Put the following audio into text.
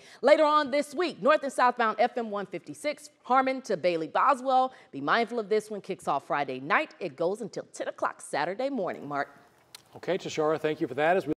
Later on this week, north and southbound FM 156, Harmon to Bailey Boswell. Be mindful of this one. Kicks off Friday night. It goes until 10 o'clock Saturday morning, Mark. Okay, Tashara, thank you for that. As we